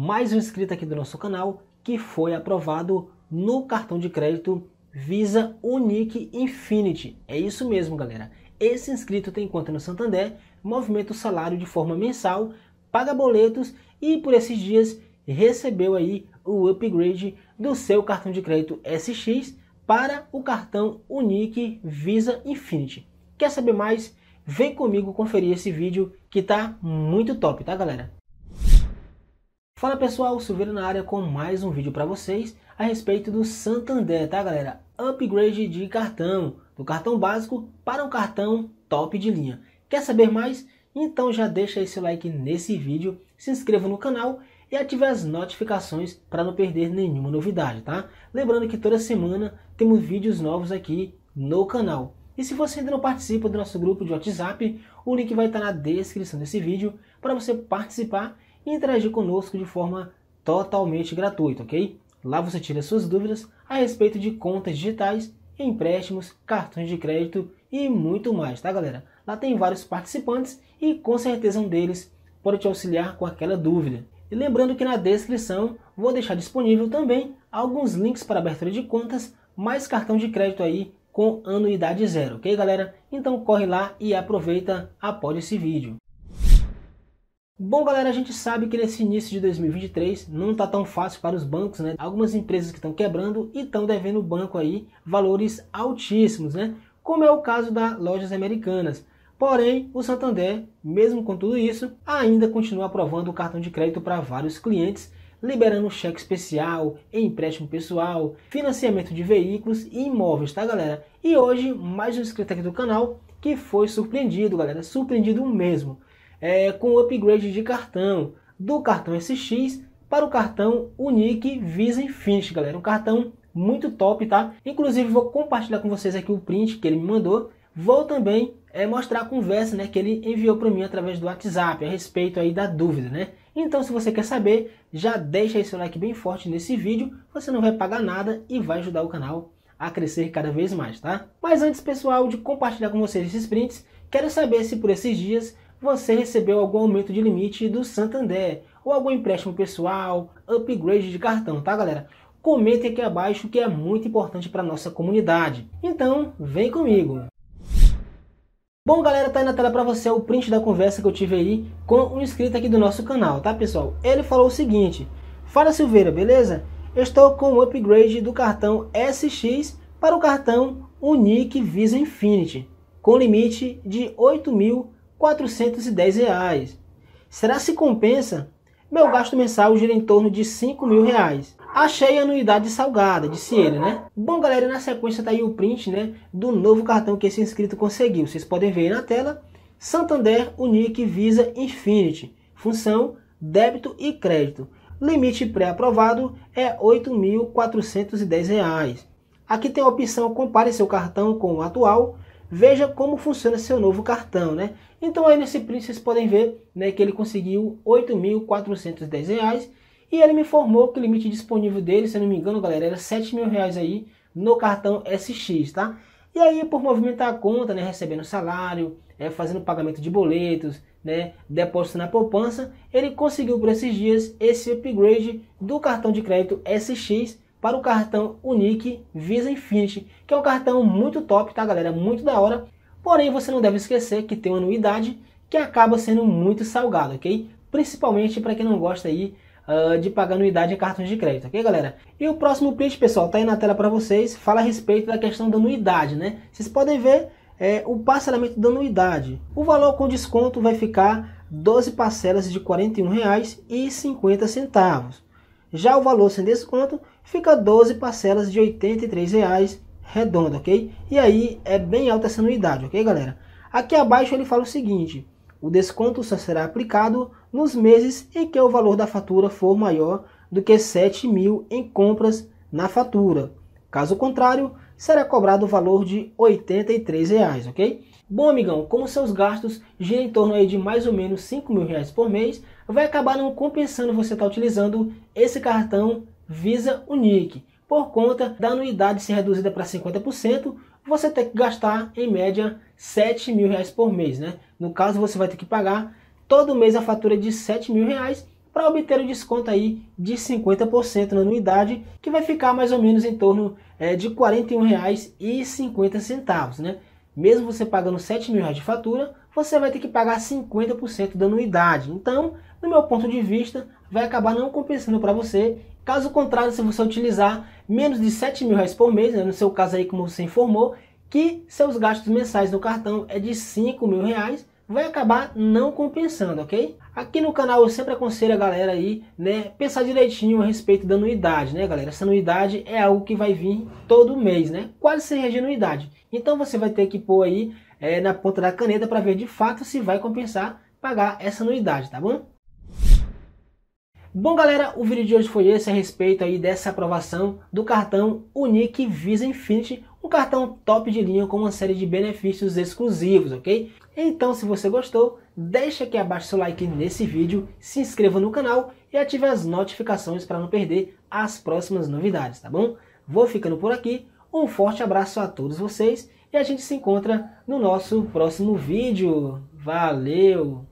mais um inscrito aqui do nosso canal que foi aprovado no cartão de crédito Visa Unique Infinity. É isso mesmo, galera. Esse inscrito tem conta no Santander, movimenta o salário de forma mensal, paga boletos e por esses dias recebeu aí o upgrade do seu cartão de crédito SX para o cartão Unique Visa Infinity. Quer saber mais? Vem comigo conferir esse vídeo que tá muito top, tá, galera? Fala pessoal, Silveira na área com mais um vídeo para vocês a respeito do Santander, tá, galera? Upgrade de cartão, do cartão básico para um cartão top de linha. Quer saber mais? Então já deixa aí seu like nesse vídeo, se inscreva no canal e ative as notificações para não perder nenhuma novidade, tá? Lembrando que toda semana temos vídeos novos aqui no canal. E se você ainda não participa do nosso grupo de WhatsApp, o link vai estar na descrição desse vídeo para você participar e interagir conosco de forma totalmente gratuita, ok? Lá você tira suas dúvidas a respeito de contas digitais, empréstimos, cartões de crédito e muito mais, tá, galera? Lá tem vários participantes e com certeza um deles pode te auxiliar com aquela dúvida. E lembrando que na descrição vou deixar disponível também alguns links para abertura de contas, mais cartão de crédito aí com anuidade zero, ok, galera? Então corre lá e aproveita após esse vídeo. Bom, galera, a gente sabe que nesse início de 2023 não está tão fácil para os bancos, né? Algumas empresas que estão quebrando e estão devendo o banco aí valores altíssimos, né? Como é o caso das lojas americanas. Porém, o Santander, mesmo com tudo isso, ainda continua aprovando o cartão de crédito para vários clientes, liberando cheque especial, empréstimo pessoal, financiamento de veículos e imóveis, tá, galera? E hoje, mais um inscrito aqui do canal que foi surpreendido, galera, surpreendido mesmo. Com o upgrade de cartão, do cartão SX para o cartão Unique Visa Infinity, galera. Um cartão muito top, tá? Inclusive vou compartilhar com vocês aqui o print que ele me mandou. Vou também mostrar a conversa, né, que ele enviou para mim através do WhatsApp a respeito aí da dúvida, né? Então se você quer saber, já deixa aí seu like bem forte nesse vídeo. Você não vai pagar nada e vai ajudar o canal a crescer cada vez mais, tá? Mas antes, pessoal, de compartilhar com vocês esses prints, quero saber se por esses dias você recebeu algum aumento de limite do Santander, ou algum empréstimo pessoal, upgrade de cartão, tá, galera? Comente aqui abaixo que é muito importante para nossa comunidade. Então, vem comigo! Bom, galera, tá aí na tela para você o print da conversa que eu tive aí com um inscrito aqui do nosso canal, tá, pessoal? Ele falou o seguinte: fala, Silveira, beleza? Eu estou com o upgrade do cartão SX para o cartão Unique Visa Infinity, com limite de R$ 8.410. Será se compensa? Meu gasto mensal gira em torno de R$ 5.000. Achei a anuidade salgada, disse ele, né? Bom, galera, na sequência tá aí o print, né, do novo cartão que esse inscrito conseguiu. Vocês podem ver aí na tela: Santander Unique Visa Infinity, função débito e crédito. Limite pré-aprovado é R$ 8.410. Aqui tem a opção compare seu cartão com o atual. Veja como funciona seu novo cartão, né? Então aí nesse print vocês podem ver, né, que ele conseguiu R$ 8.410 e ele me informou que o limite disponível dele, se eu não me engano, galera, era R$ 7.000 aí no cartão SX, tá? E aí por movimentar a conta, né, recebendo salário, fazendo pagamento de boletos, né, depósito na poupança, ele conseguiu por esses dias esse upgrade do cartão de crédito SX para o cartão Unique Visa Infinity, que é um cartão muito top, tá, galera? Muito da hora. Porém, você não deve esquecer que tem uma anuidade que acaba sendo muito salgado, ok? Principalmente para quem não gosta aí de pagar anuidade em cartões de crédito, ok, galera? E o próximo print, pessoal, tá aí na tela para vocês, fala a respeito da questão da anuidade, né? Vocês podem ver o parcelamento da anuidade. O valor com desconto vai ficar 12 parcelas de R$ 41,50. Já o valor sem desconto fica 12 parcelas de R$ 83 redondo, ok? E aí é bem alta essa anuidade, ok, galera? Aqui abaixo ele fala o seguinte: o desconto só será aplicado nos meses em que o valor da fatura for maior do que 7.000 em compras na fatura. Caso contrário, será cobrado o valor de R$ 83, ok? Bom, amigão, como seus gastos giram em torno aí de mais ou menos R$ 5.000 por mês, vai acabar não compensando você estar utilizando esse cartão Visa Unique. Por conta da anuidade ser reduzida para 50%, você tem que gastar em média R$ 7.000 por mês, né? No caso, você vai ter que pagar todo mês a fatura de R$ 7.000 para obter o desconto aí de 50% na anuidade, que vai ficar mais ou menos em torno de R$ 41,50, né? Mesmo você pagando R$ 7.000 de fatura, você vai ter que pagar 50% da anuidade. Então, no meu ponto de vista, vai acabar não compensando para você. Caso contrário, se você utilizar menos de R$ 7.000 por mês, né, no seu caso aí como você informou, que seus gastos mensais no cartão é de R$ 5.000, vai acabar não compensando, ok? Aqui no canal eu sempre aconselho a galera aí, né, pensar direitinho a respeito da anuidade, né, galera? Essa anuidade é algo que vai vir todo mês, né? Quase sem de anuidade. Então você vai ter que pôr aí na ponta da caneta para ver de fato se vai compensar pagar essa anuidade, tá bom? Bom, galera, o vídeo de hoje foi esse a respeito aí dessa aprovação do cartão Unique Visa Infinity, um cartão top de linha com uma série de benefícios exclusivos, ok? Então, se você gostou, deixa aqui abaixo seu like nesse vídeo, se inscreva no canal e ative as notificações para não perder as próximas novidades, tá bom? Vou ficando por aqui, um forte abraço a todos vocês e a gente se encontra no nosso próximo vídeo. Valeu!